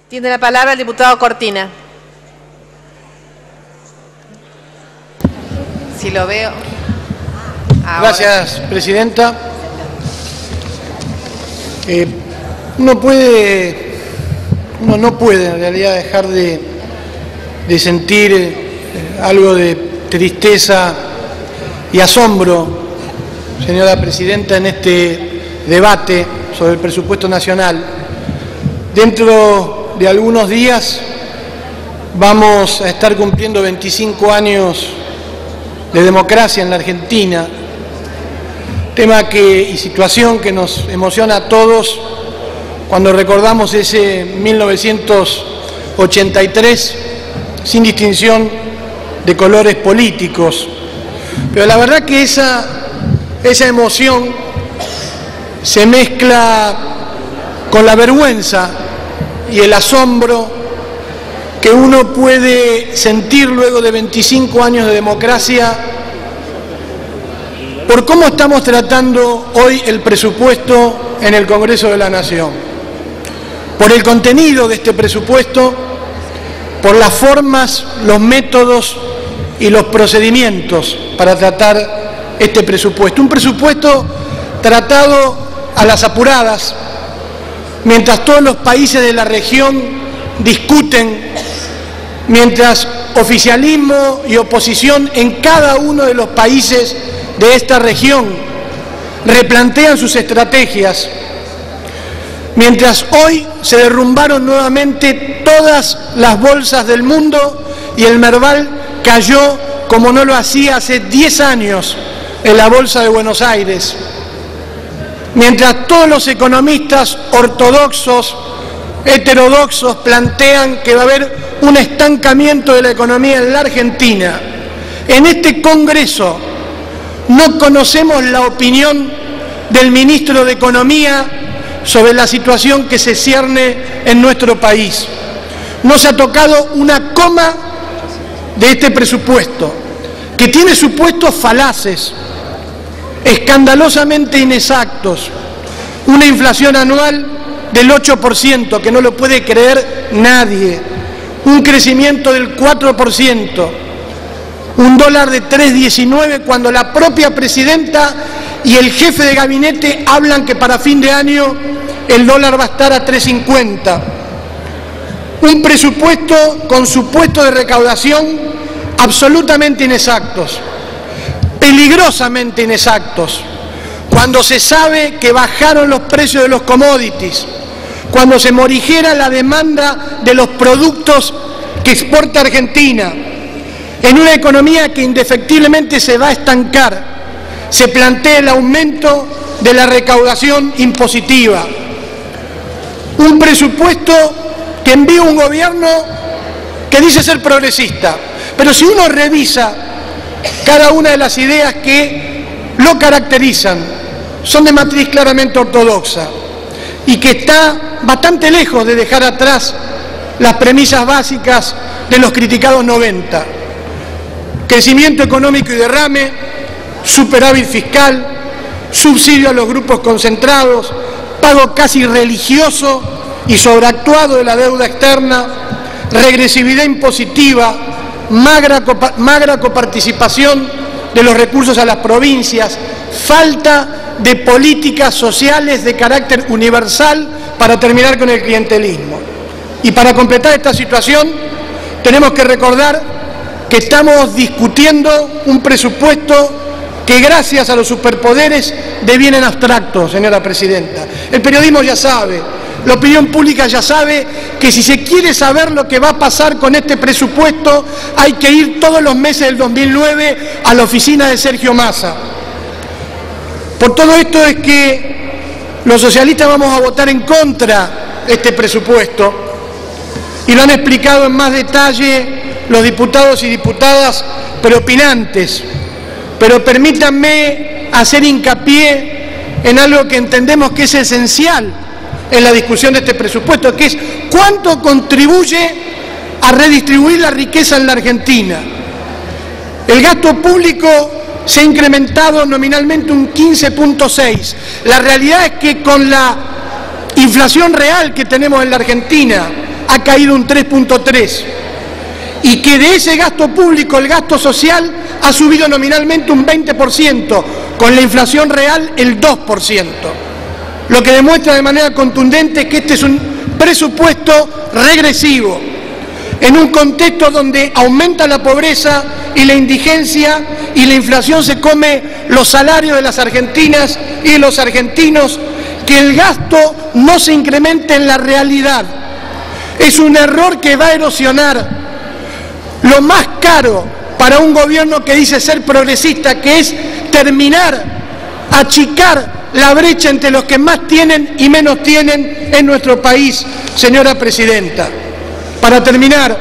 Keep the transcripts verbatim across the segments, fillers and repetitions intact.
Tiene la palabra el diputado Cortina. Si lo veo. Ahora. Gracias, presidenta. Eh, uno puede, uno no puede en realidad dejar de, de sentir eh, algo de tristeza y asombro, señora presidenta, en este debate sobre el presupuesto nacional. Dentro de algunos días vamos a estar cumpliendo veinticinco años de democracia en la Argentina, tema que, y situación que nos emociona a todos cuando recordamos ese mil novecientos ochenta y tres sin distinción de colores políticos. Pero la verdad que esa, esa emoción se mezcla con la vergüenza y el asombro que uno puede sentir luego de veinticinco años de democracia por cómo estamos tratando hoy el presupuesto en el Congreso de la Nación, por el contenido de este presupuesto, por las formas, los métodos y los procedimientos para tratar este presupuesto. Un presupuesto tratado a las apuradas, mientras todos los países de la región discuten, mientras oficialismo y oposición en cada uno de los países de esta región replantean sus estrategias, mientras hoy se derrumbaron nuevamente todas las bolsas del mundo y el Merval cayó como no lo hacía hace diez años en la Bolsa de Buenos Aires, mientras todos los economistas ortodoxos, heterodoxos plantean que va a haber un estancamiento de la economía en la Argentina, en este Congreso no conocemos la opinión del ministro de Economía sobre la situación que se cierne en nuestro país. No se ha tocado una coma de este presupuesto, que tiene supuestos falaces, escandalosamente inexactos, una inflación anual del ocho por ciento, que no lo puede creer nadie, un crecimiento del cuatro por ciento, un dólar de tres diecinueve cuando la propia presidenta y el jefe de gabinete hablan que para fin de año el dólar va a estar a tres cincuenta. Un presupuesto con supuestos de recaudación absolutamente inexactos, peligrosamente inexactos, cuando se sabe que bajaron los precios de los commodities, cuando se morigera la demanda de los productos que exporta Argentina, en una economía que indefectiblemente se va a estancar, se plantea el aumento de la recaudación impositiva. Un presupuesto que envía un gobierno que dice ser progresista, pero si uno revisa cada una de las ideas que lo caracterizan, son de matriz claramente ortodoxa y que está bastante lejos de dejar atrás las premisas básicas de los criticados noventa. Crecimiento económico y derrame, superávit fiscal, subsidio a los grupos concentrados, pago casi religioso y sobreactuado de la deuda externa, regresividad impositiva, magra, magra coparticipación de los recursos a las provincias, falta de políticas sociales de carácter universal para terminar con el clientelismo. Y para completar esta situación tenemos que recordar que estamos discutiendo un presupuesto que gracias a los superpoderes devienen abstractos, señora presidenta. El periodismo ya sabe, la opinión pública ya sabe que si se quiere saber lo que va a pasar con este presupuesto hay que ir todos los meses del dos mil nueve a la oficina de Sergio Massa. Por todo esto es que los socialistas vamos a votar en contra de este presupuesto y lo han explicado en más detalle los diputados y diputadas preopinantes, pero permítanme hacer hincapié en algo que entendemos que es esencial en la discusión de este presupuesto, que es cuánto contribuye a redistribuir la riqueza en la Argentina. El gasto público se ha incrementado nominalmente un quince punto seis. La realidad es que con la inflación real que tenemos en la Argentina, ha caído un tres punto tres y que de ese gasto público el gasto social ha subido nominalmente un veinte por ciento, con la inflación real el dos por ciento. Lo que demuestra de manera contundente que este es un presupuesto regresivo, en un contexto donde aumenta la pobreza y la indigencia y la inflación se come los salarios de las argentinas y de los argentinos, que el gasto no se incremente en la realidad. Es un error que va a erosionar lo más caro para un gobierno que dice ser progresista, que es terminar, achicar la brecha entre los que más tienen y menos tienen en nuestro país, señora presidenta. Para terminar,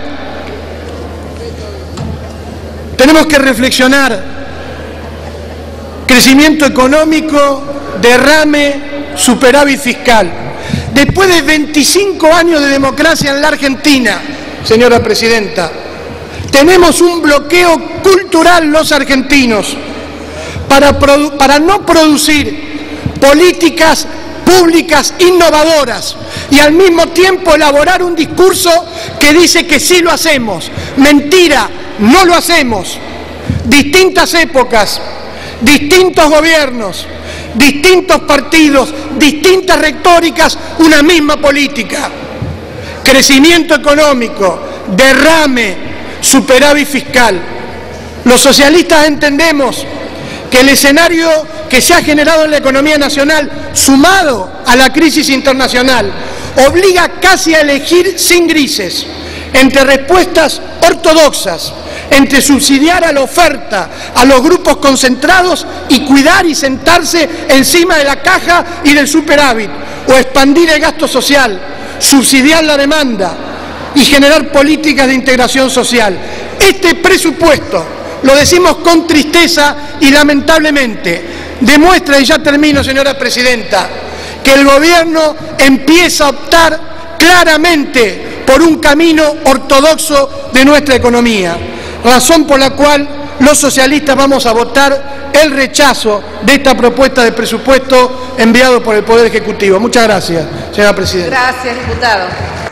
tenemos que reflexionar: crecimiento económico, derrame, superávit fiscal. Después de veinticinco años de democracia en la Argentina, señora presidenta, tenemos un bloqueo cultural los argentinos para, para no producir políticas públicas innovadoras y al mismo tiempo elaborar un discurso que dice que sí lo hacemos. Mentira, no lo hacemos. Distintas épocas, distintos gobiernos, distintos partidos, distintas retóricas, una misma política. Crecimiento económico, derrame, superávit fiscal. Los socialistas entendemos que el escenario que se ha generado en la economía nacional, sumado a la crisis internacional, obliga casi a elegir sin grises entre respuestas ortodoxas, entre subsidiar a la oferta, a los grupos concentrados y cuidar y sentarse encima de la caja y del superávit, o expandir el gasto social, subsidiar la demanda y generar políticas de integración social. Este presupuesto, lo decimos con tristeza y lamentablemente, demuestra, y ya termino, señora presidenta, que el gobierno empieza a optar claramente por un camino ortodoxo de nuestra economía, razón por la cual los socialistas vamos a votar el rechazo de esta propuesta de presupuesto enviado por el Poder Ejecutivo. Muchas gracias, señora presidenta. Gracias, diputado.